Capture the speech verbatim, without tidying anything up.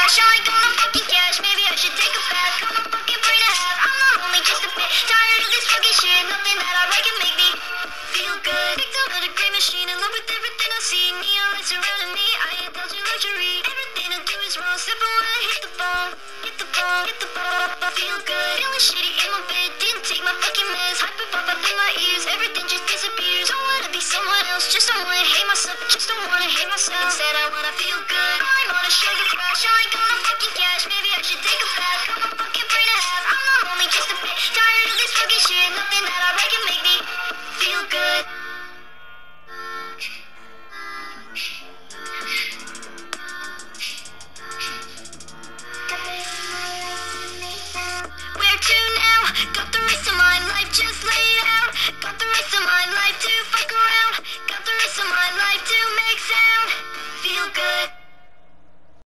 crash. I ain't gonna fucking cash. Maybe I should take a bath. Cut my fucking brain in half. I'm not only just a bit tired of this fucking shit. Nothing that I write can make me feel good. Victim of the great machine, in love with everything I see. Neon lights surrounding me, I indulge in luxury. Everything I do is wrong, step away, hit the ball, hit the ball, hit the ball. I feel good, feeling shitty in my bed. Didn't take my fucking meds, hyper pop up in my ears. Everything just disappears. Don't wanna be someone else, just don't wanna hate myself, just don't wanna hate myself. Instead I wanna feel good. I'm on a sugar crash, I ain't gonna fucking cash. Maybe I should take a bath, cut my fucking brain in half. I'm not only just a bit tired of this fucking shit. Nothing that I reckon